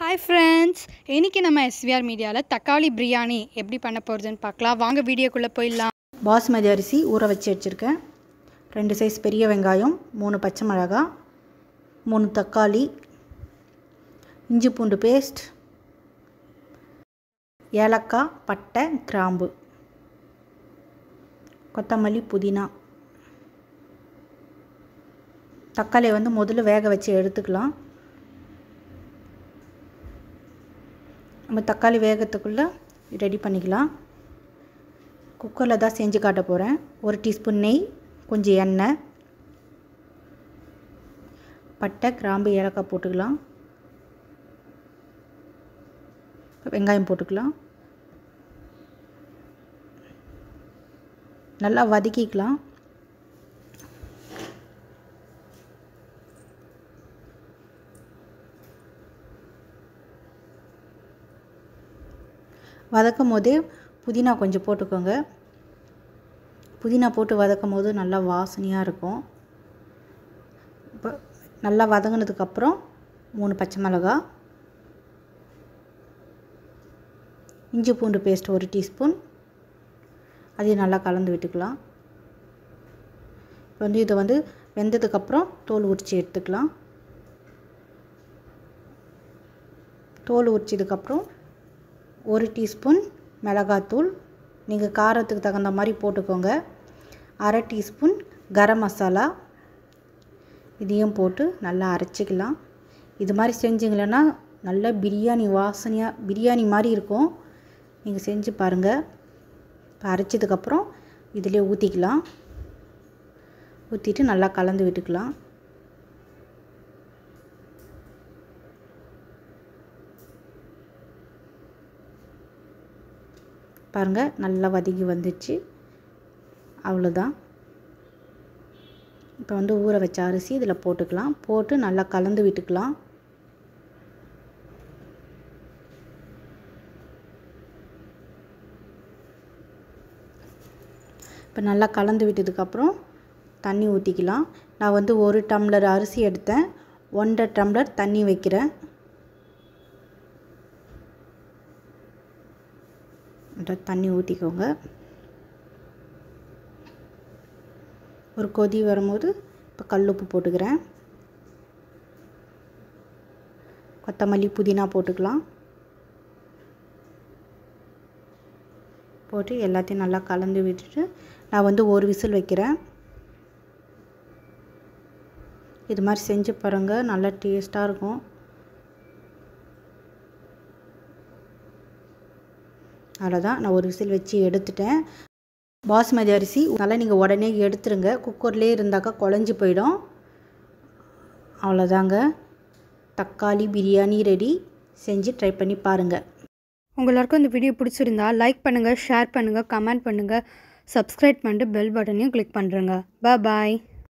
Hi friends, இன்னைக்கு நம்ம SVR மீடியால தக்காளி பிரியாணி எப்படி பண்ண போறதுன்னு பார்க்கலாம். வாங்க வீடியோக்குள்ள போயிடலாம். பாஸ்மதி அரிசி ஊற வச்சு வச்சிருக்கேன். 2 சைஸ் பெரிய வெங்காயம், 3 பச்சை மிளகாய், 3 தக்காளி, இஞ்சி பூண்டு பேஸ்ட், ஏலக்காய், பட்டை, கிராம்பு, கொத்தமல்லி, புதினா. தக்காளியை முதல்ல வேக வச்சு எடுத்துக்கலாம். நம்ம தக்காளி வேகத்துக்குள்ளே ரெடி பண்ணிக்கலாம். குக்கரில் தான் செஞ்சு காட்ட போகிறேன். 1 டீஸ்பூன் நெய், கொஞ்சம் எண்ணெய், பட்டை, கிராம்பு, ஏலக்காய் போட்டுக்கலாம். வெங்காயம் போட்டுக்கலாம். நல்லா வதக்கிக்கலாம். வதக்கும் போதே புதினா கொஞ்சம் போட்டுக்கோங்க. புதினா போட்டு வதக்கும் போது நல்லா வாசனையாக இருக்கும். இப்போ நல்லா வதங்கினதுக்கப்புறம் 3 பச்சை மிளகாய், இஞ்சி பூண்டு பேஸ்ட் 1 டீஸ்பூன், அதையும் நல்லா கலந்து விட்டுக்கலாம். இப்போ இதை வெந்ததுக்கப்புறம் தோல் உரித்து எடுத்துக்கலாம். தோல் உரிச்சதுக்கப்புறம் 1 டீஸ்பூன் மிளகாத்தூள், நீங்கள் காரத்துக்கு தகுந்த மாதிரி போட்டுக்கோங்க. 1/2 டீஸ்பூன் கரம் மசாலா, இதையும் போட்டு நல்லா அரைச்சிக்கலாம். இது மாதிரி செஞ்சிங்களன்னா நல்ல பிரியாணி வாசனையாக பிரியாணி மாதிரி இருக்கும். நீங்கள் செஞ்சு பாருங்கள். இப்போ அரைச்சதுக்கப்புறம் இதிலே ஊற்றிக்கலாம். ஊற்றிட்டு நல்லா கலந்து விட்டுக்கலாம். பாருங்கள், நல்லா வதங்கி வந்துச்சு. அவ்வளோதான். இப்போ ஊற வச்ச அரிசி இதில் போட்டுக்கலாம். போட்டு நல்லா கலந்து விட்டுக்கலாம். இப்போ நல்லா கலந்து விட்டதுக்கப்புறம் தண்ணி ஊற்றிக்கலாம். நான் 1 டம்ளர் அரிசி எடுத்தேன். 1.5 டம்ளர் தண்ணி வைக்கிறேன். தண்ணி ஊற்றிக்கோங்க. ஒரு கொதி வரும்போது இப்போ கல்லுப்பு போட்டுக்கிறேன். கொத்தமல்லி, புதினா போட்டுக்கலாம். போட்டு எல்லாத்தையும் நல்லா கலந்து விட்டுட்டு நான் 1 விசில் வைக்கிறேன். இது மாதிரி செஞ்சு பாருங்கள், நல்லா டேஸ்ட்டாக இருக்கும். அவ்வளோதான், நான் 1 விசில் வச்சு எடுத்துட்டேன். பாஸ்மதி அரிசி நல்லா நீங்கள் உடனே எடுத்துருங்க. குக்கர்லேயே இருந்தாக்கா குழஞ்சி போயிடும். அவ்வளோதாங்க, தக்காளி பிரியாணி ரெடி. செஞ்சு ட்ரை பண்ணி பாருங்கள். உங்களுக்கு இந்த வீடியோ பிடிச்சிருந்தா லைக் பண்ணுங்கள், ஷேர் பண்ணுங்கள், கமெண்ட் பண்ணுங்கள், சப்ஸ்கிரைப் பண்ணிட்டு பெல் பட்டனையும் கிளிக் பண்ணுறேங்க. பாய்.